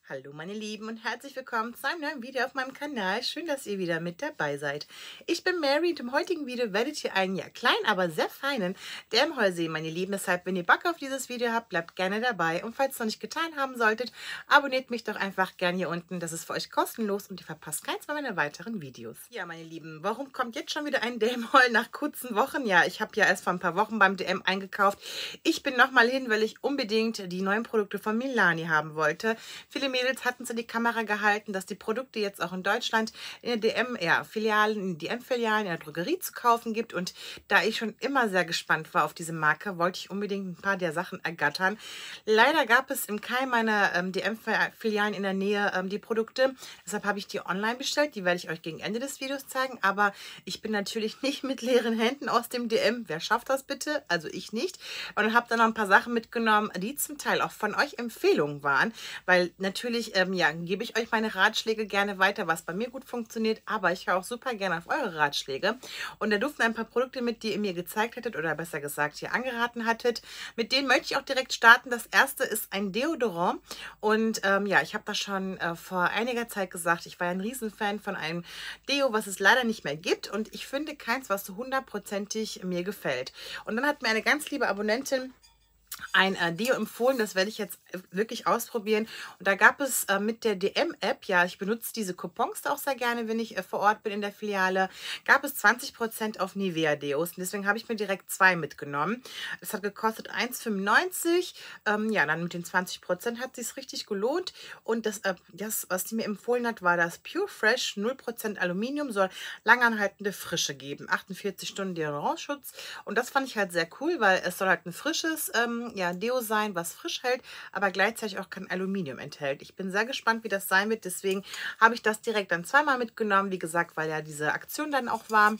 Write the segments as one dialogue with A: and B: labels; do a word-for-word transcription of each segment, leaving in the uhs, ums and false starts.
A: Hallo meine Lieben und herzlich willkommen zu einem neuen Video auf meinem Kanal. Schön, dass ihr wieder mit dabei seid. Ich bin Mary und im heutigen Video werdet ihr einen ja kleinen, aber sehr feinen D M-Haul sehen, meine Lieben. Deshalb, wenn ihr Bock auf dieses Video habt, bleibt gerne dabei. Und falls ihr es noch nicht getan haben solltet, abonniert mich doch einfach gerne hier unten. Das ist für euch kostenlos und ihr verpasst keins meiner weiteren Videos. Ja, meine Lieben, warum kommt jetzt schon wieder ein D M-Haul nach kurzen Wochen? Ja, ich habe ja erst vor ein paar Wochen beim D M eingekauft. Ich bin nochmal hin, weil ich unbedingt die neuen Produkte von Milani haben wollte. Viele Mädels hatten es in die Kamera gehalten, dass die Produkte jetzt auch in Deutschland in den D M-Filialen, ja, in D M-Filialen, in der Drogerie zu kaufen gibt. Und da ich schon immer sehr gespannt war auf diese Marke, wollte ich unbedingt ein paar der Sachen ergattern. Leider gab es in keinem meiner ähm, D M-Filialen in der Nähe ähm, die Produkte. Deshalb habe ich die online bestellt. Die werde ich euch gegen Ende des Videos zeigen. Aber ich bin natürlich nicht mit leeren Händen aus dem D M. Wer schafft das bitte? Also ich nicht. Und habe dann noch ein paar Sachen mitgenommen, die zum Teil auch von euch Empfehlungen waren. Weil natürlich, ähm, ja, gebe ich euch meine Ratschläge gerne weiter, was bei mir gut funktioniert. Aber ich höre auch super gerne auf eure Ratschläge. Und da durften ein paar Produkte mit, die ihr mir gezeigt hättet oder besser gesagt hier angeraten hattet. Mit denen möchte ich auch direkt starten. Das erste ist ein Deodorant. Und ähm, ja, ich habe das schon äh, vor einiger Zeit gesagt. Ich war ja ein Riesenfan von einem Deo, was es leider nicht mehr gibt. Und ich finde keins, was so hundertprozentig mir gefällt. Und dann hat mir eine ganz liebe Abonnentin ein äh, Deo empfohlen, das werde ich jetzt wirklich ausprobieren. Und da gab es äh, mit der D M-App, ja, ich benutze diese Coupons auch sehr gerne, wenn ich äh, vor Ort bin in der Filiale, gab es zwanzig Prozent auf Nivea-Deos. Und deswegen habe ich mir direkt zwei mitgenommen. Es hat gekostet eins fünfundneunzig. Ähm, ja, dann mit den zwanzig Prozent hat es sich richtig gelohnt. Und das, äh, das, was sie mir empfohlen hat, war das Pure Fresh null Prozent Aluminium, soll langanhaltende Frische geben. achtundvierzig Stunden Deodorantschutz. Und das fand ich halt sehr cool, weil es soll halt ein frisches ähm, ja, Deo sein, was frisch hält, aber gleichzeitig auch kein Aluminium enthält. Ich bin sehr gespannt, wie das sein wird. Deswegen habe ich das direkt dann zweimal mitgenommen. Wie gesagt, weil ja diese Aktion dann auch war.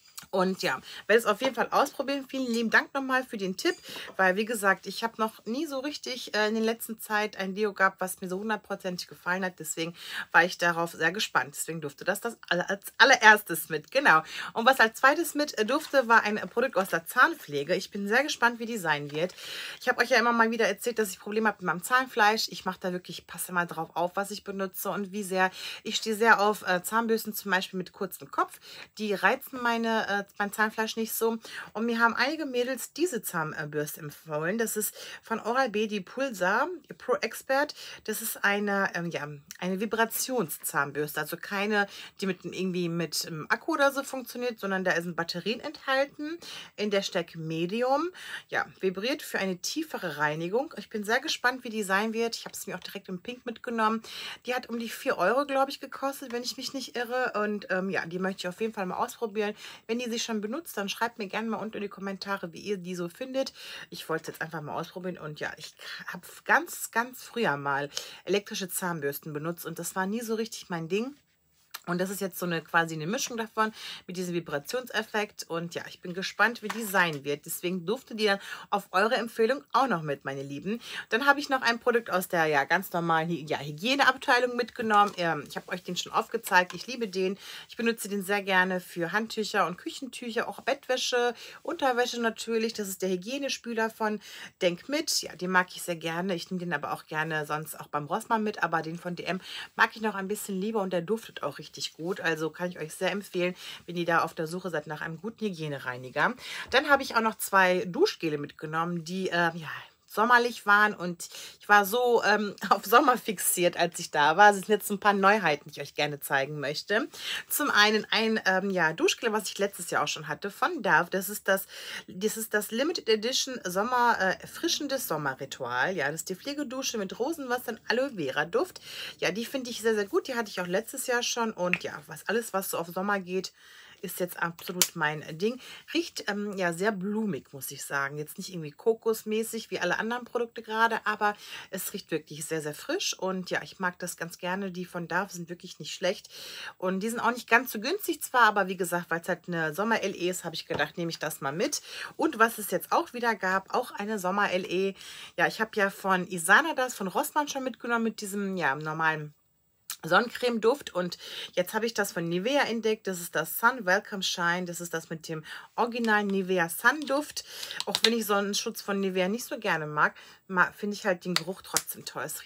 A: Und ja, werde es auf jeden Fall ausprobieren. Vielen lieben Dank nochmal für den Tipp, weil wie gesagt, ich habe noch nie so richtig äh, in der letzten Zeit ein Deo gehabt, was mir so hundertprozentig gefallen hat. Deswegen war ich darauf sehr gespannt. Deswegen durfte das, das als allererstes mit. Genau. Und was als zweites mit durfte, war ein Produkt aus der Zahnpflege. Ich bin sehr gespannt, wie die sein wird. Ich habe euch ja immer mal wieder erzählt, dass ich Probleme habe mit meinem Zahnfleisch. Ich mache da wirklich, passe mal drauf auf, was ich benutze und wie sehr. Ich stehe sehr auf äh, Zahnbürsten, zum Beispiel mit kurzem Kopf. Die reizen meine äh, mein Zahnfleisch nicht so. Und mir haben einige Mädels diese Zahnbürste empfohlen. Das ist von Oral-B die Pulsar Pro Expert. Das ist eine, ähm, ja, eine Vibrationszahnbürste. Also keine, die mit irgendwie mit ähm, Akku oder so funktioniert, sondern da sind Batterien enthalten in der Stärke Medium. Ja, vibriert für eine tiefere Reinigung. Ich bin sehr gespannt, wie die sein wird. Ich habe es mir auch direkt im Pink mitgenommen. Die hat um die vier Euro, glaube ich, gekostet, wenn ich mich nicht irre. Und ähm, ja, die möchte ich auf jeden Fall mal ausprobieren. Wenn ihr sie schon benutzt, dann schreibt mir gerne mal unten in die Kommentare, wie ihr die so findet. Ich wollte es jetzt einfach mal ausprobieren und ja, ich habe ganz, ganz früher mal elektrische Zahnbürsten benutzt und das war nie so richtig mein Ding. Und das ist jetzt so eine quasi eine Mischung davon mit diesem Vibrationseffekt. Und ja, ich bin gespannt, wie die sein wird. Deswegen durfte die dann auf eure Empfehlung auch noch mit, meine Lieben. Dann habe ich noch ein Produkt aus der ja ganz normalen ja, Hygieneabteilung mitgenommen. Ähm, ich habe euch den schon aufgezeigt. Ich liebe den. Ich benutze den sehr gerne für Handtücher und Küchentücher, auch Bettwäsche, Unterwäsche natürlich. Das ist der Hygienespüler von Denk mit. Ja, den mag ich sehr gerne. Ich nehme den aber auch gerne sonst auch beim Rossmann mit. Aber den von D M mag ich noch ein bisschen lieber und der duftet auch richtig gut, also kann ich euch sehr empfehlen, wenn ihr da auf der Suche seid nach einem guten Hygienereiniger. Dann habe ich auch noch zwei Duschgele mitgenommen, die äh, ja, sommerlich waren und ich war so ähm, auf Sommer fixiert, als ich da war. Das sind jetzt ein paar Neuheiten, die ich euch gerne zeigen möchte. Zum einen ein ähm, ja, Duschgel, was ich letztes Jahr auch schon hatte, von Dove. Das ist das, das, ist das Limited Edition Sommer äh, erfrischendes Sommerritual. Ja, das ist die Pflegedusche mit Rosenwasser und Aloe Vera Duft. Ja, die finde ich sehr, sehr gut. Die hatte ich auch letztes Jahr schon und ja, was alles, was so auf Sommer geht, ist jetzt absolut mein Ding. Riecht ähm, ja sehr blumig, muss ich sagen. Jetzt nicht irgendwie kokosmäßig wie alle anderen Produkte gerade, aber es riecht wirklich sehr, sehr frisch. Und ja, ich mag das ganz gerne. Die von Dove sind wirklich nicht schlecht. Und die sind auch nicht ganz so günstig zwar, aber wie gesagt, weil es halt eine Sommer-L E ist, habe ich gedacht, nehme ich das mal mit. Und was es jetzt auch wieder gab, auch eine Sommer-L E. Ja, ich habe ja von Isana das von Rossmann schon mitgenommen mit diesem ja normalen Sonnencreme-Duft und jetzt habe ich das von Nivea entdeckt. Das ist das Sun Welcome Shine. Das ist das mit dem originalen Nivea Sun Duft. Auch wenn ich Sonnenschutz von Nivea nicht so gerne mag, finde ich halt den Geruch trotzdem toll. Es riecht echt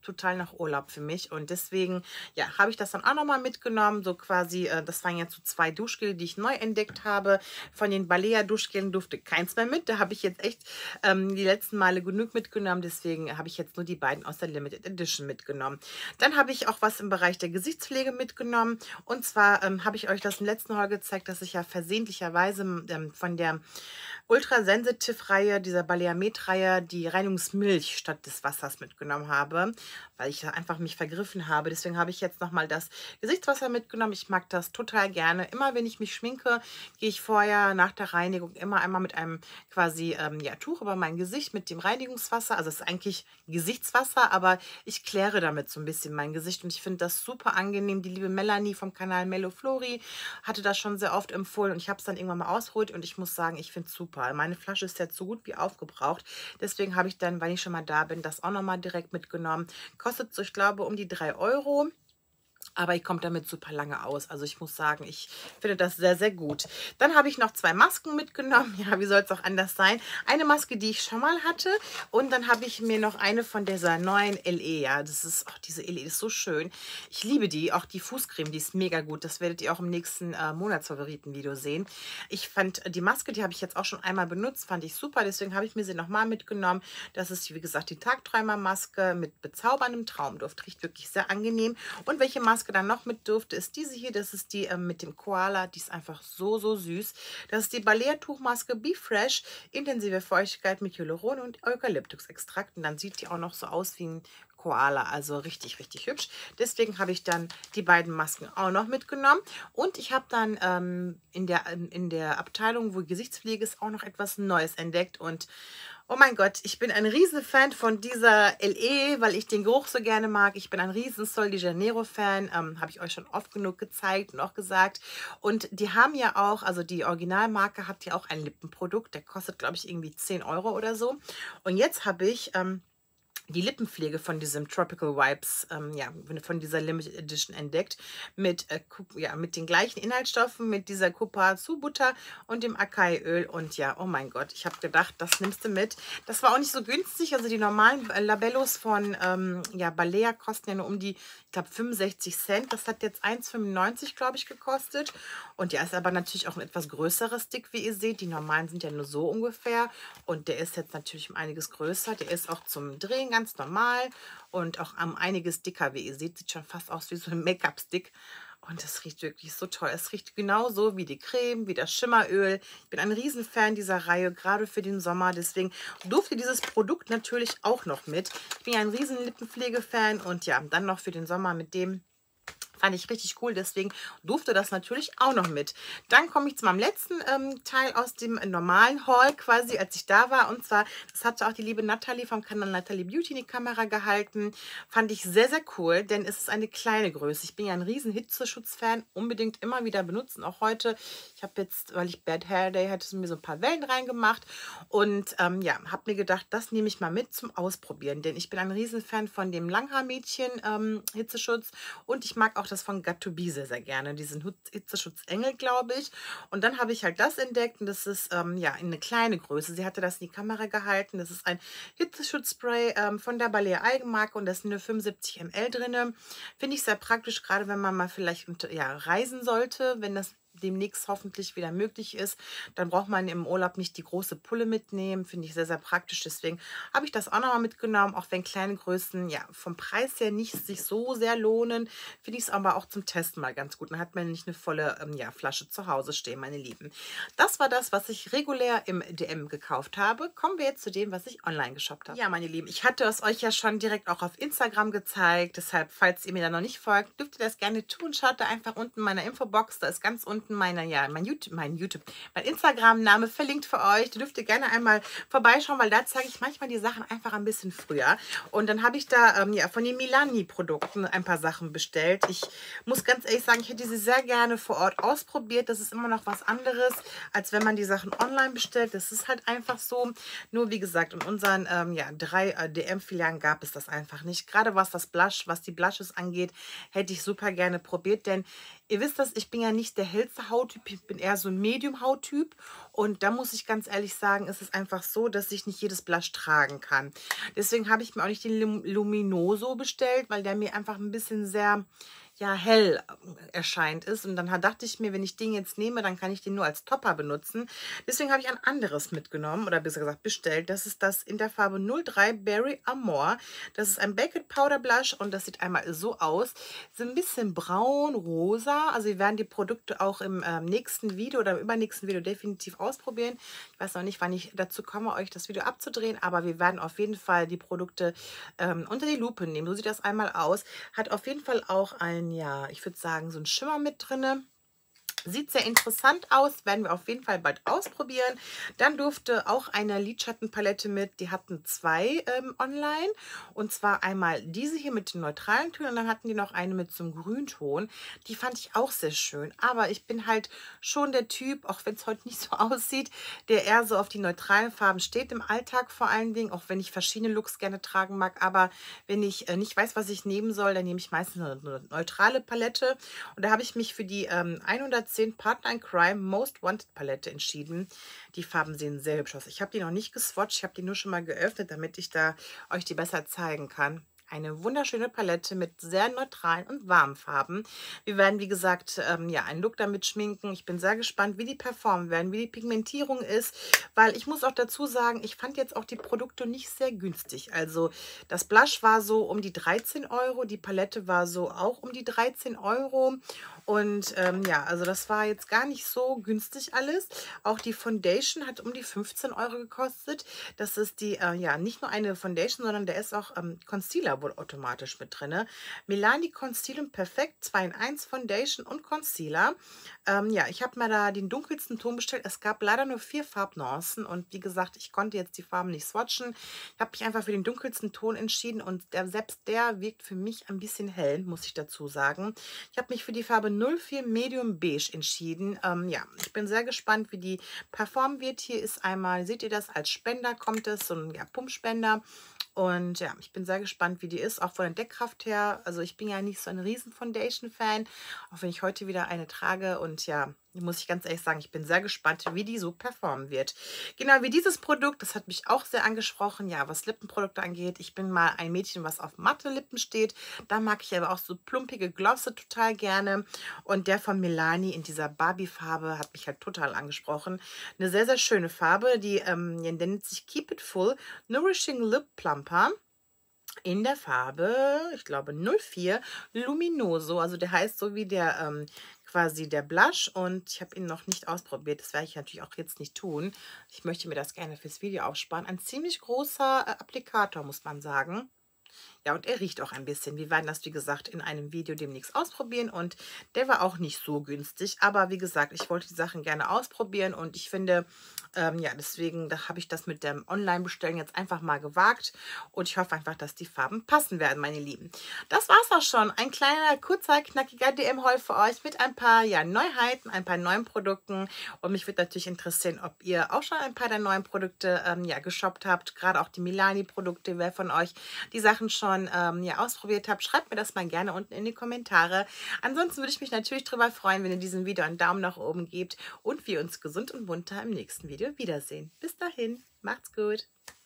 A: total nach Urlaub für mich. Und deswegen, ja, habe ich das dann auch nochmal mitgenommen. So quasi, äh, das waren jetzt so zwei Duschgel, die ich neu entdeckt habe. Von den Balea Duschgelen durfte keins mehr mit. Da habe ich jetzt echt ähm, die letzten Male genug mitgenommen. Deswegen habe ich jetzt nur die beiden aus der Limited Edition mitgenommen. Dann habe ich auch was im Bereich der Gesichtspflege mitgenommen. Und zwar ähm, habe ich euch das im letzten Mal gezeigt, dass ich ja versehentlicherweise ähm, von der Ultra Sensitive Reihe, dieser Balea Med Reihe, die Reinigungsmilch statt des Wassers mitgenommen habe, weil ich da einfach mich vergriffen habe. Deswegen habe ich jetzt nochmal das Gesichtswasser mitgenommen. Ich mag das total gerne. Immer wenn ich mich schminke, gehe ich vorher nach der Reinigung immer einmal mit einem quasi ähm, ja, Tuch über mein Gesicht mit dem Reinigungswasser. Also es ist eigentlich Gesichtswasser, aber ich kläre damit so ein bisschen mein Gesicht und ich finde das super angenehm. Die liebe Melanie vom Kanal Mello Flori hatte das schon sehr oft empfohlen und ich habe es dann irgendwann mal ausgeholt und ich muss sagen, ich finde es super. Meine Flasche ist jetzt so gut wie aufgebraucht. Deswegen habe ich dann, wenn ich schon mal da bin, das auch nochmal direkt mitgenommen. Kostet so, ich glaube, um die drei Euro. Aber ich komme damit super lange aus. Also ich muss sagen, ich finde das sehr, sehr gut. Dann habe ich noch zwei Masken mitgenommen. Ja, wie soll es auch anders sein? Eine Maske, die ich schon mal hatte. Und dann habe ich mir noch eine von dieser neuen L E. Ja, das ist, auch diese L E ist so schön. Ich liebe die. Auch die Fußcreme, die ist mega gut. Das werdet ihr auch im nächsten äh, Monatsfavoriten-Video sehen. Ich fand die Maske, die habe ich jetzt auch schon einmal benutzt, fand ich super. Deswegen habe ich mir sie nochmal mitgenommen. Das ist, wie gesagt, die Tagträumer-Maske mit bezauberndem Traumduft. Riecht wirklich sehr angenehm. Und welche Maske dann noch mit durfte, ist diese hier. Das ist die ähm, mit dem Koala. Die ist einfach so, so süß. Das ist die Balea Tuchmaske Be Fresh. Intensive Feuchtigkeit mit Hyaluron und Eukalyptusextrakt. Und dann sieht die auch noch so aus wie ein Koala. Also richtig, richtig hübsch. Deswegen habe ich dann die beiden Masken auch noch mitgenommen. Und ich habe dann ähm, in, der, in der Abteilung, wo Gesichtspflege ist, auch noch etwas Neues entdeckt. Und oh mein Gott, ich bin ein Riesenfan von dieser L E, weil ich den Geruch so gerne mag. Ich bin ein riesen Sol de Janeiro-Fan, ähm, habe ich euch schon oft genug gezeigt und auch gesagt. Und die haben ja auch, also die Originalmarke hat ja auch ein Lippenprodukt, der kostet, glaube ich, irgendwie zehn Euro oder so. Und jetzt habe ich Ähm, die Lippenpflege von diesem Tropical Vibes, ähm, ja, von dieser Limited Edition entdeckt, mit, äh, ja, mit den gleichen Inhaltsstoffen, mit dieser Kupazu-Butter und dem Acai-Öl. Und ja, oh mein Gott, ich habe gedacht, das nimmst du mit. Das war auch nicht so günstig, also die normalen Labellos von ähm, ja, Balea kosten ja nur um die, ich glaube, fünfundsechzig Cent. Das hat jetzt eins fünfundneunzig, glaube ich, gekostet. Und ja, ist aber natürlich auch ein etwas größerer Stick, wie ihr seht. Die normalen sind ja nur so ungefähr. Und der ist jetzt natürlich um einiges größer. Der ist auch zum Drehen ganz normal und auch um einiges dicker, wie ihr seht. Sieht schon fast aus wie so ein Make-up-Stick. Und das riecht wirklich so toll. Es riecht genauso wie die Creme, wie das Schimmeröl. Ich bin ein Riesenfan dieser Reihe, gerade für den Sommer. Deswegen durfte dieses Produkt natürlich auch noch mit. Ich bin ja ein riesen Lippenpflege-Fan und ja, dann noch für den Sommer mit dem. Fand ich richtig cool, deswegen durfte das natürlich auch noch mit. Dann komme ich zu meinem letzten ähm, Teil aus dem normalen Haul quasi, als ich da war. Und zwar, das hatte auch die liebe Natalie vom Kanal Natalie Beauty in die Kamera gehalten. Fand ich sehr, sehr cool, denn es ist eine kleine Größe. Ich bin ja ein riesen Hitzeschutzfan, unbedingt immer wieder benutzen, auch heute. Ich habe jetzt, weil ich Bad Hair Day hatte, mir so ein paar Wellen reingemacht. Und ähm, ja, habe mir gedacht, das nehme ich mal mit zum Ausprobieren. Denn ich bin ein Riesenfan von dem Langhaarmädchen ähm, Hitzeschutz und ich mag auch das von Got to Be sehr, sehr gerne. Diesen Hitzeschutz-Engel, glaube ich. Und dann habe ich halt das entdeckt und das ist ähm, ja eine kleine Größe. Sie hatte das in die Kamera gehalten. Das ist ein Hitzeschutzspray ähm, von der Balea Eigenmarke und da sind nur fünfundsiebzig Milliliter drin. Finde ich sehr praktisch, gerade wenn man mal vielleicht ja, reisen sollte, wenn das demnächst hoffentlich wieder möglich ist. Dann braucht man im Urlaub nicht die große Pulle mitnehmen. Finde ich sehr, sehr praktisch. Deswegen habe ich das auch nochmal mitgenommen. Auch wenn kleine Größen ja vom Preis her nicht sich so sehr lohnen, finde ich es aber auch zum Testen mal ganz gut. Dann hat man nicht eine volle ähm, ja, Flasche zu Hause stehen, meine Lieben. Das war das, was ich regulär im D M gekauft habe. Kommen wir jetzt zu dem, was ich online geshoppt habe. Ja, meine Lieben, ich hatte es euch ja schon direkt auch auf Instagram gezeigt. Deshalb, falls ihr mir da noch nicht folgt, dürft ihr das gerne tun. Schaut da einfach unten in meiner Infobox. Da ist ganz unten meiner, ja, mein YouTube, mein YouTube, mein Instagram-Name verlinkt für euch. Da dürft ihr gerne einmal vorbeischauen, weil da zeige ich manchmal die Sachen einfach ein bisschen früher. Und dann habe ich da ähm, ja, von den Milani-Produkten ein paar Sachen bestellt. Ich muss ganz ehrlich sagen, ich hätte sie sehr gerne vor Ort ausprobiert. Das ist immer noch was anderes, als wenn man die Sachen online bestellt. Das ist halt einfach so. Nur wie gesagt, in unseren ähm, ja, drei äh, D M-Filialen gab es das einfach nicht. Gerade was das Blush, was die Blushes angeht, hätte ich super gerne probiert, denn ihr wisst das, ich bin ja nicht der hellste spitze Hauttyp, ich bin eher so ein Medium-Hauttyp. Und da muss ich ganz ehrlich sagen, ist es einfach so, dass ich nicht jedes Blush tragen kann. Deswegen habe ich mir auch nicht den Luminoso bestellt, weil der mir einfach ein bisschen sehr ja, hell erscheint ist. Und dann dachte ich mir, wenn ich den jetzt nehme, dann kann ich den nur als Topper benutzen. Deswegen habe ich ein anderes mitgenommen oder besser gesagt bestellt. Das ist das in der Farbe null drei Berry Amore. Das ist ein Baked Powder Blush und das sieht einmal so aus. So ein bisschen braun, rosa. Also wir werden die Produkte auch im äh, nächsten Video oder im übernächsten Video definitiv ausprobieren. Ich weiß noch nicht, wann ich dazu komme, euch das Video abzudrehen, aber wir werden auf jeden Fall die Produkte ähm, unter die Lupe nehmen. So sieht das einmal aus. Hat auf jeden Fall auch ein, ja, ich würde sagen, so ein Schimmer mit drinne. Sieht sehr interessant aus, werden wir auf jeden Fall bald ausprobieren. Dann durfte auch eine Lidschattenpalette mit, die hatten zwei ähm, online. Und zwar einmal diese hier mit den neutralen Tönen und dann hatten die noch eine mit so einem Grünton. Die fand ich auch sehr schön, aber ich bin halt schon der Typ, auch wenn es heute nicht so aussieht, der eher so auf die neutralen Farben steht, im Alltag vor allen Dingen, auch wenn ich verschiedene Looks gerne tragen mag. Aber wenn ich äh, nicht weiß, was ich nehmen soll, dann nehme ich meistens eine, eine neutrale Palette. Und da habe ich mich für die ähm, hundertzehn Partner in Crime Most Wanted Palette entschieden. Die Farben sehen sehr hübsch aus. Ich habe die noch nicht geswatcht, ich habe die nur schon mal geöffnet, damit ich da euch die besser zeigen kann. Eine wunderschöne Palette mit sehr neutralen und warmen Farben. Wir werden, wie gesagt, ähm, ja, einen Look damit schminken. Ich bin sehr gespannt, wie die performen werden, wie die Pigmentierung ist, weil ich muss auch dazu sagen, ich fand jetzt auch die Produkte nicht sehr günstig. Also das Blush war so um die dreizehn Euro, die Palette war so auch um die dreizehn Euro. Und ähm, ja, also das war jetzt gar nicht so günstig alles. Auch die Foundation hat um die fünfzehn Euro gekostet. Das ist die, äh, ja, nicht nur eine Foundation, sondern der ist auch ähm, Concealer wohl automatisch mit drin. Milani Concealer Perfekt zwei in eins Foundation und Concealer. Ähm, ja, ich habe mir da den dunkelsten Ton bestellt. Es gab leider nur vier Farbnuancen und wie gesagt, ich konnte jetzt die Farben nicht swatchen. Ich habe mich einfach für den dunkelsten Ton entschieden und der, selbst der wirkt für mich ein bisschen hell, muss ich dazu sagen. Ich habe mich für die Farbe null vier Medium Beige entschieden. Ähm, ja, ich bin sehr gespannt, wie die performen wird. Hier ist einmal, seht ihr das, als Spender kommt es, so ein ja, Pumpspender. Und ja, ich bin sehr gespannt, wie die ist, auch von der Deckkraft her. Also ich bin ja nicht so ein riesen Foundation-Fan, auch wenn ich heute wieder eine trage. Und ja, muss ich ganz ehrlich sagen, ich bin sehr gespannt, wie die so performen wird. Genau wie dieses Produkt, das hat mich auch sehr angesprochen. Ja, was Lippenprodukte angeht, ich bin mal ein Mädchen, was auf matte Lippen steht. Da mag ich aber auch so plumpige Glosse total gerne. Und der von Milani in dieser Barbie-Farbe hat mich halt total angesprochen. Eine sehr, sehr schöne Farbe, die, ähm, die nennt sich Keep It Full Nourishing Lip Plumper. In der Farbe, ich glaube null vier Luminoso, also der heißt so wie der ähm, quasi der Blush und ich habe ihn noch nicht ausprobiert, das werde ich natürlich auch jetzt nicht tun. Ich möchte mir das gerne fürs Video aufsparen. Ein ziemlich großer äh, Applikator, muss man sagen. Ja, und er riecht auch ein bisschen. Wir werden das, wie gesagt, in einem Video demnächst ausprobieren und der war auch nicht so günstig. Aber wie gesagt, ich wollte die Sachen gerne ausprobieren und ich finde, ähm, ja, deswegen da habe ich das mit dem Online-Bestellen jetzt einfach mal gewagt und ich hoffe einfach, dass die Farben passen werden, meine Lieben. Das war es auch schon. Ein kleiner, kurzer, knackiger D M-Haul für euch mit ein paar ja, Neuheiten, ein paar neuen Produkten und mich würde natürlich interessieren, ob ihr auch schon ein paar der neuen Produkte ähm, ja, geshoppt habt, gerade auch die Milani-Produkte, wer von euch die Sachen schon ähm, ja, ausprobiert habt, schreibt mir das mal gerne unten in die Kommentare. Ansonsten würde ich mich natürlich darüber freuen, wenn ihr diesem Video einen Daumen nach oben gebt und wir uns gesund und munter im nächsten Video wiedersehen. Bis dahin, macht's gut!